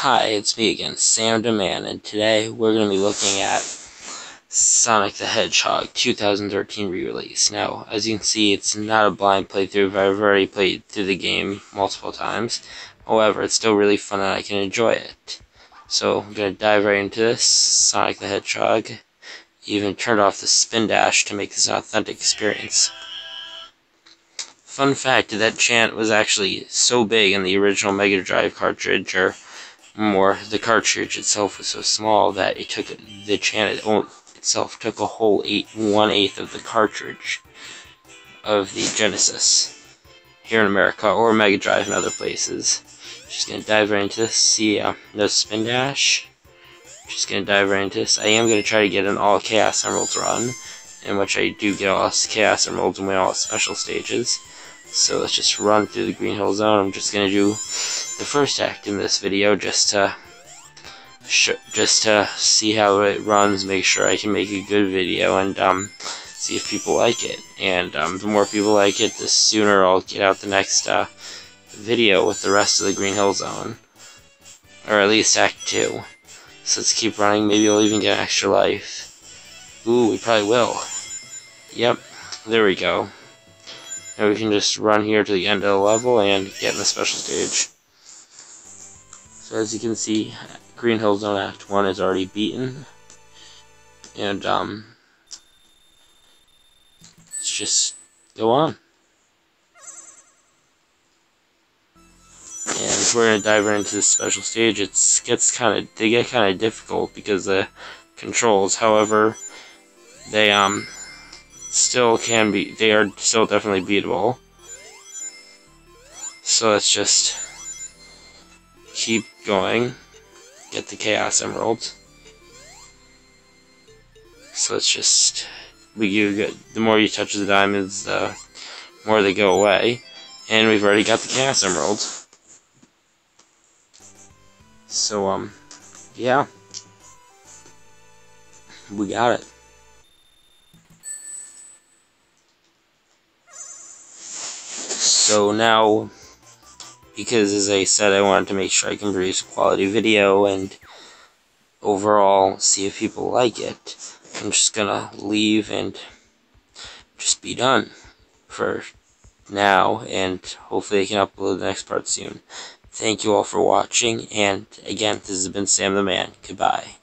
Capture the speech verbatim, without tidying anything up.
Hi, it's me again, Sam the Man, and today we're going to be looking at Sonic the Hedgehog two thousand thirteen re-release. Now, as you can see, it's not a blind playthrough, but I've already played through the game multiple times. However, it's still really fun and I can enjoy it. So, I'm going to dive right into this. Sonic the Hedgehog. Even turned off the spin dash to make this an authentic experience. Fun fact, that chant was actually so big in the original Mega Drive cartridge, or more, the cartridge itself was so small that it took the chant itself took a whole eight one eighth of the cartridge of the Genesis here in America, or Mega Drive in other places. Just gonna dive right into this. See, uh, no spin dash. Just gonna dive right into this. I am gonna try to get an all Chaos Emeralds run, in which I do get all Chaos Emeralds and win all special stages. So let's just run through the Green Hill Zone. I'm just gonna do the first act in this video, just to sh just to see how it runs, make sure I can make a good video, and um, see if people like it. And um, the more people like it, the sooner I'll get out the next uh, video with the rest of the Green Hill Zone, or at least Act Two. So let's keep running. Maybe we'll even get an extra life. Ooh, we probably will. Yep, there we go. Now we can just run here to the end of the level and get in the special stage. So as you can see, Green Hill Zone Act one is already beaten. And um, let's just go on. And we're gonna dive right into this special stage. It gets kind of they get kind of difficult because the controls. However, they um. still can be, they are still definitely beatable. So let's just keep going, get the Chaos Emerald. So let's just, we you get, the more you touch the diamonds, the more they go away. And we've already got the Chaos Emerald. So, um, yeah. We got it. So now, because as I said, I wanted to make sure I can produce a quality video and overall see if people like it, I'm just gonna leave and just be done for now, and hopefully I can upload the next part soon. Thank you all for watching, and again, this has been Sam the Man. Goodbye.